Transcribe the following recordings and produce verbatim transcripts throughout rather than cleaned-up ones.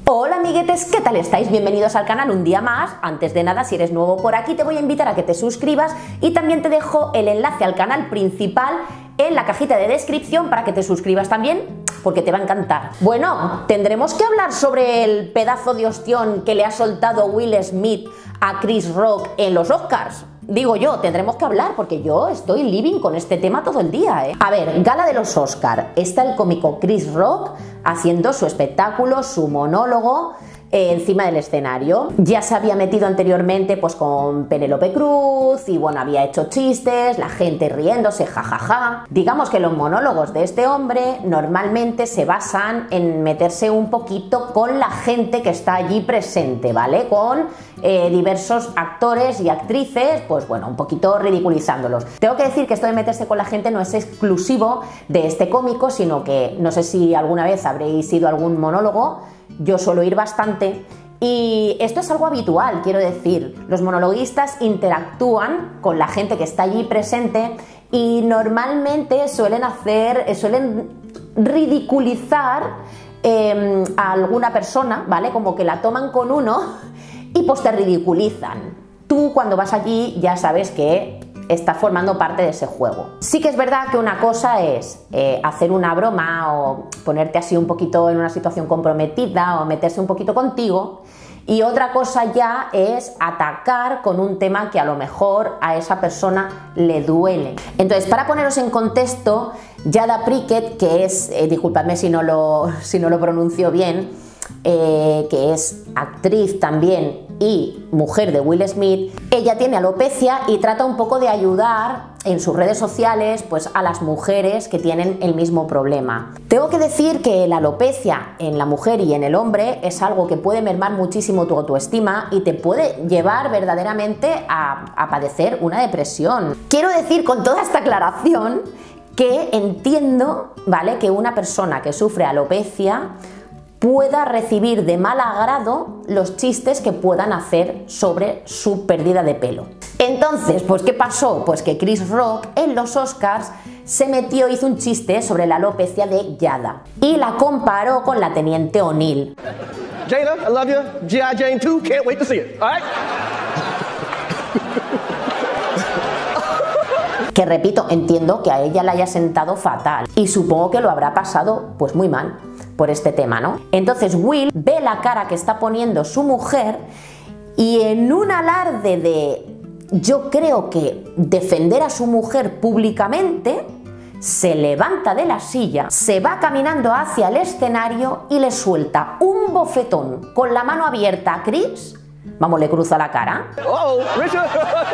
Hola amiguetes, ¿qué tal estáis? Bienvenidos al canal un día más. Antes de nada, si eres nuevo por aquí, te voy a invitar a que te suscribas y también te dejo el enlace al canal principal en la cajita de descripción para que te suscribas también, porque te va a encantar. Bueno, tendremos que hablar sobre el pedazo de ostión que le ha soltado Will Smith a Chris Rock en los Oscars. Digo yo, tendremos que hablar porque yo estoy living con este tema todo el día, ¿eh? A ver, gala de los Oscars. Está el cómico Chris Rock haciendo su espectáculo, su monólogo eh, encima del escenario. Ya se había metido anteriormente pues con Penélope Cruz y bueno, había hecho chistes, la gente riéndose, jajaja. Ja, ja. Digamos que los monólogos de este hombre normalmente se basan en meterse un poquito con la gente que está allí presente, ¿vale? Con eh, diversos actores y actrices, pues bueno, un poquito ridiculizándolos. Tengo que decir que esto de meterse con la gente no es exclusivo de este cómico, sino que no sé si alguna vez habréis ido a algún monólogo. Yo suelo ir bastante y esto es algo habitual, quiero decir. Los monologuistas interactúan con la gente que está allí presente y normalmente suelen hacer, suelen ridiculizar eh, a alguna persona, ¿vale? Como que la toman con uno y pues te ridiculizan. Tú cuando vas allí ya sabes que está formando parte de ese juego. Sí que es verdad que una cosa es eh, hacer una broma o ponerte así un poquito en una situación comprometida o meterse un poquito contigo, y otra cosa ya es atacar con un tema que a lo mejor a esa persona le duele. Entonces, para poneros en contexto, Jada Pinkett, que es, eh, disculpadme si no lo, si no lo pronuncio bien, eh, que es actriz también y mujer de Will Smith, ella tiene alopecia y trata un poco de ayudar en sus redes sociales pues a las mujeres que tienen el mismo problema. Tengo que decir que la alopecia en la mujer y en el hombre es algo que puede mermar muchísimo tu autoestima y te puede llevar verdaderamente a, a padecer una depresión. Quiero decir con toda esta aclaración que entiendo, ¿vale?, que una persona que sufre alopecia pueda recibir de mal agrado los chistes que puedan hacer sobre su pérdida de pelo. Entonces, pues ¿qué pasó? Pues que Chris Rock en los Oscars se metió, hizo un chiste sobre la alopecia de Jada y la comparó con la teniente O'Neill. Jada, I love you. G I Jane two, can't wait to see it. All right? Que repito, entiendo que a ella le haya sentado fatal y supongo que lo habrá pasado pues muy mal por este tema, ¿no? Entonces Will ve la cara que está poniendo su mujer y en un alarde de, yo creo que defender a su mujer públicamente, se levanta de la silla, se va caminando hacia el escenario y le suelta un bofetón con la mano abierta a Chris. Vamos, le cruza la cara. Oh, Richard.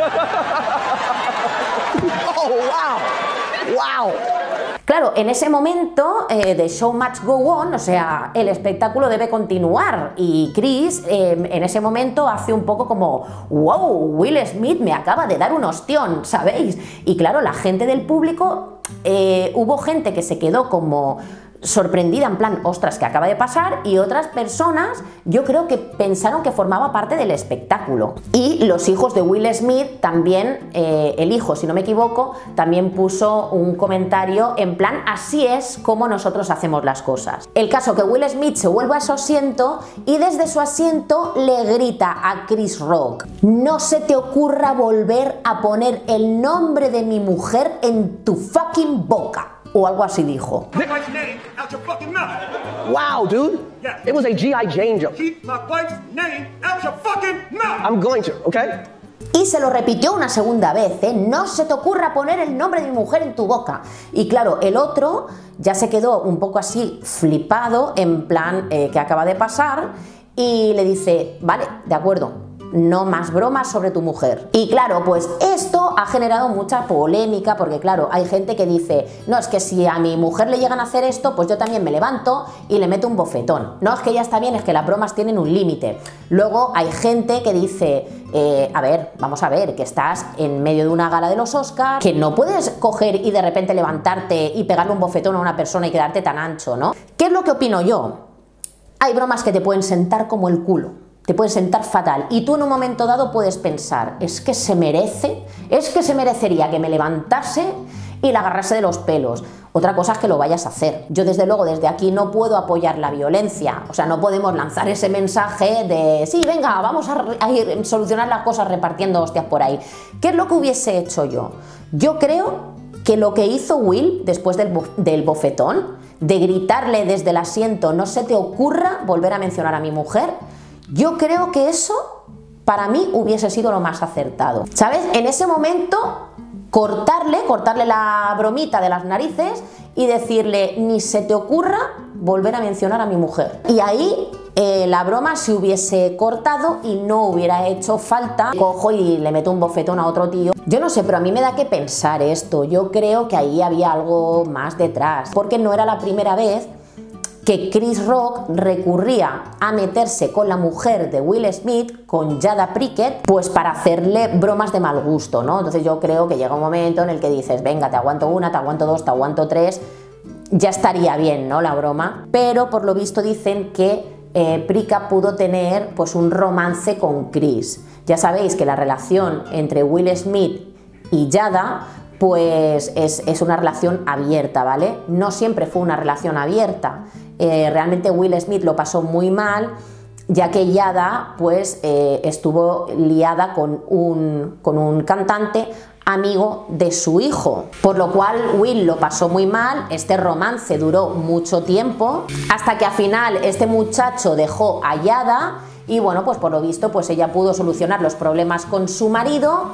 Oh, wow. Wow. Claro, en ese momento eh, the show must go on, o sea, el espectáculo debe continuar y Chris eh, en ese momento hace un poco como wow, Will Smith me acaba de dar un ostión, ¿sabéis? Y claro, la gente del público, eh, hubo gente que se quedó como sorprendida en plan, ostras, ¿qué acaba de pasar? Y otras personas yo creo que pensaron que formaba parte del espectáculo. Y los hijos de Will Smith también, eh, el hijo, si no me equivoco, también puso un comentario en plan, así es como nosotros hacemos las cosas. El caso que Will Smith se vuelve a su asiento y desde su asiento le grita a Chris Rock: no se te ocurra volver a poner el nombre de mi mujer en tu fucking boca. O algo así dijo. Take my name out your fucking mouth. Wow, dude. Yeah. It was a G I Jane joke. Keep my wife's name out your fucking mouth. I'm going to, okay? Y se lo repitió una segunda vez, ¿eh? No se te ocurra poner el nombre de mi mujer en tu boca. Y claro, el otro ya se quedó un poco así flipado, en plan, eh, ¿qué acaba de pasar? Y le dice, vale, de acuerdo, no más bromas sobre tu mujer. Y claro, pues esto ha generado mucha polémica porque claro, hay gente que dice, no, es que si a mi mujer le llegan a hacer esto, pues yo también me levanto y le meto un bofetón. No, es que ya está bien, es que las bromas tienen un límite. Luego hay gente que dice, eh, a ver, vamos a ver, que estás en medio de una gala de los Oscars, que no puedes coger y de repente levantarte y pegarle un bofetón a una persona y quedarte tan ancho, ¿no? ¿Qué es lo que opino yo? Hay bromas que te pueden sentar como el culo. Te puede sentar fatal y tú en un momento dado puedes pensar, es que se merece, es que se merecería que me levantase y la agarrase de los pelos. Otra cosa es que lo vayas a hacer. Yo desde luego desde aquí no puedo apoyar la violencia, o sea, no podemos lanzar ese mensaje de sí, venga, vamos a, a ir a solucionar las cosas repartiendo hostias por ahí. ¿Qué es lo que hubiese hecho yo? Yo creo que lo que hizo Will después del, del bofetón, de gritarle desde el asiento, no se te ocurra volver a mencionar a mi mujer, yo creo que eso para mí hubiese sido lo más acertado, ¿sabes? En ese momento cortarle, cortarle la bromita de las narices y decirle ni se te ocurra volver a mencionar a mi mujer. Y ahí eh, la broma se hubiese cortado y no hubiera hecho falta. Cojo y le meto un bofetón a otro tío. Yo no sé, pero a mí me da que pensar esto. Yo creo que ahí había algo más detrás, porque no era la primera vez que Chris Rock recurría a meterse con la mujer de Will Smith, con Jada Pinkett, pues para hacerle bromas de mal gusto, ¿no? Entonces yo creo que llega un momento en el que dices, venga, te aguanto una, te aguanto dos, te aguanto tres, ya estaría bien, ¿no? La broma. Pero por lo visto dicen que eh, Pinkett pudo tener pues un romance con Chris. Ya sabéis que la relación entre Will Smith y Jada pues es, es una relación abierta, ¿vale? No siempre fue una relación abierta. Eh, realmente Will Smith lo pasó muy mal, ya que Jada pues eh, estuvo liada con un, con un cantante amigo de su hijo, por lo cual Will lo pasó muy mal. Este romance duró mucho tiempo, hasta que al final este muchacho dejó a Jada y bueno, pues por lo visto pues ella pudo solucionar los problemas con su marido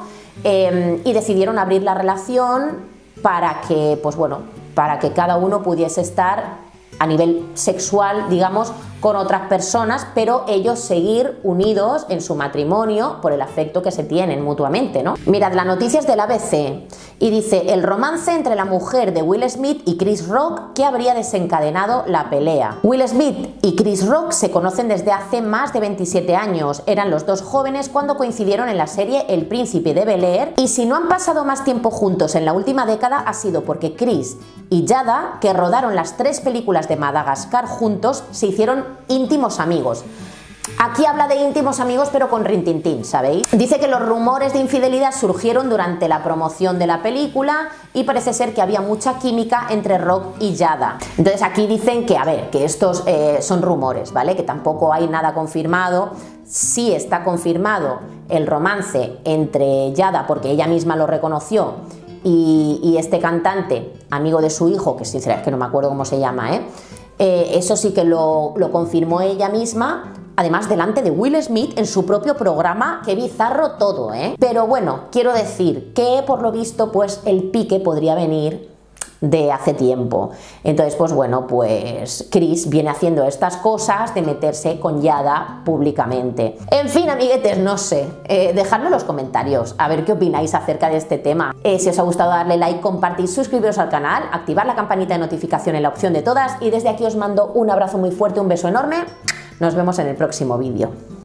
eh, y decidieron abrir la relación para que, pues bueno, para que cada uno pudiese estar a nivel sexual, digamos, con otras personas, pero ellos seguir unidos en su matrimonio por el afecto que se tienen mutuamente, ¿no? Mirad, la noticia es del A B C y dice el romance entre la mujer de Will Smith y Chris Rock que habría desencadenado la pelea. Will Smith y Chris Rock se conocen desde hace más de veintisiete años, eran los dos jóvenes cuando coincidieron en la serie El Príncipe de Bel-Air, y si no han pasado más tiempo juntos en la última década ha sido porque Chris y Jada, que rodaron las tres películas de Madagascar juntos, se hicieron íntimos amigos. Aquí habla de íntimos amigos pero con rintintín, ¿sabéis? Dice que los rumores de infidelidad surgieron durante la promoción de la película y parece ser que había mucha química entre Rock y Jada. Entonces aquí dicen que, a ver, que estos eh, son rumores, ¿vale? Que tampoco hay nada confirmado. Sí está confirmado el romance entre Jada, porque ella misma lo reconoció, y, y este cantante, amigo de su hijo, que sinceramente es que no me acuerdo cómo se llama, ¿eh? Eh, eso sí que lo, lo confirmó ella misma, además delante de Will Smith en su propio programa. Qué bizarro todo, ¿eh? Pero bueno, quiero decir que por lo visto pues el pique podría venir de hace tiempo. Entonces pues bueno, pues Chris viene haciendo estas cosas de meterse con Jada públicamente. En fin, amiguetes, no sé, eh, dejadme en los comentarios a ver qué opináis acerca de este tema. Eh, si os ha gustado, darle like, compartir, suscribiros al canal, activar la campanita de notificación en la opción de todas, y desde aquí os mando un abrazo muy fuerte, un beso enorme. Nos vemos en el próximo vídeo.